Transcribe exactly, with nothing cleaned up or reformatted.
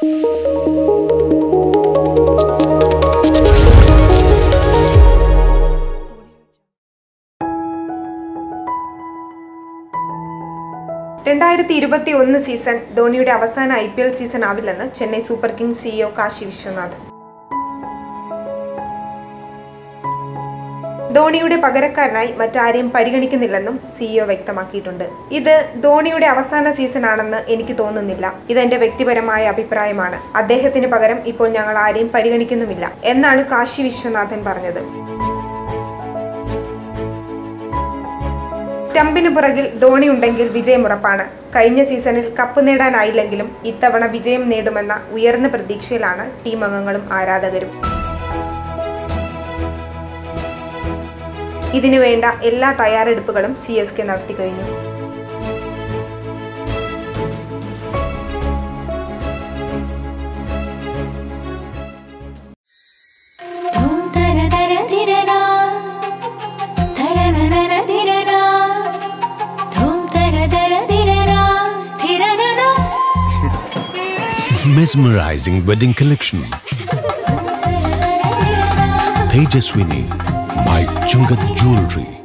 രണ്ടായിരത്തി ഇരുപത്തി ഒന്ന് സീസൺ ധോണിയുടെ അവസാന ഐ പി എൽ സീസൺ ആവില്ലെന്ന് Chennai super kings CEO Kasi Viswanath. ധോണിയുടെ പകരക്കാരനായി മറ്റാരെയും പരിഗണിക്കുന്നില്ലെന്നും സിഇഒ വ്യക്തമാക്കിയിട്ടുണ്ട്. ഇത് ധോണിയുടെ അവസാന സീസൺ ആണെന്ന് എനിക്ക് തോന്നുന്നില്ല. ഇതെന്റെ വ്യക്തിപരമായ അഭിപ്രായമാണ്. അദ്ദേഹത്തിന് പകരം ഇപ്പോൾ ഞങ്ങൾ ആരെയും പരിഗണിക്കുന്നുമില്ല എന്നാണ് കാശി വിശ്വനാഥൻ പറഞ്ഞത്. സ്റ്റമ്പിന് പുറകിൽ ധോണി ഉണ്ടെങ്കിൽ വിജയം ഉറപ്പാണ്. കഴിഞ്ഞ സീസണിൽ കപ്പ് നേടാനായില്ലെങ്കിലും ഇത്തവണ വിജയം നേടുമെന്ന ഉയർന്ന പ്രതീക്ഷയിലാണ് ടീം അംഗങ്ങളും ആരാധകരും. ഇതിനുവേണ്ട എല്ലാ തയ്യാറെടുപ്പുകളും സി എസ് കെ നടത്തി കഴിഞ്ഞു. Mesmerizing wedding collection. Tejaswini by Chungat Jewelry.